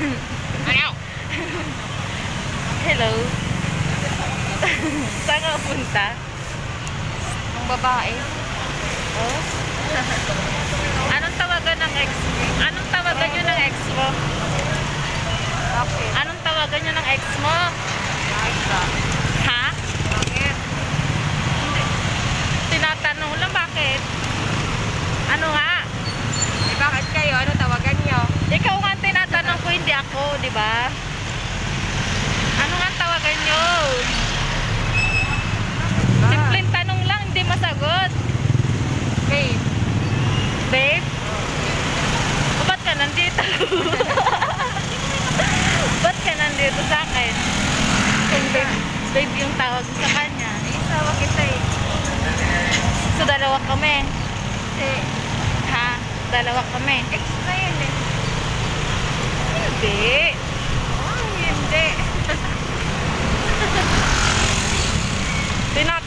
Ano? Hello. Saan ka punta? Ang babae. Oh? Anong tawagan ng ex mo? Anong tawagan nyo ng ex mo? Bakit? Anong tawagan nyo ng ex mo? Bakit ba? Ha? Bakit? Tinatanong lang bakit? Ano nga? Eh, bakit kayo? Ano tawagan nyo? Ikaw nga ang tinatanong ko, hindi ako, di ba? Ano nga ang tawagan nyo? Simpleng tanong lang, hindi masagot. Babe. Babe? O, ba't ka nandito? Ba't ka nandito sa akin? Kung babe yung tawag ko sa kanya. Isawa kita eh. So, dalawa kami. Eh, Ha? Dalawa kami. ex na yun eh. Hindi. Oh, hindi.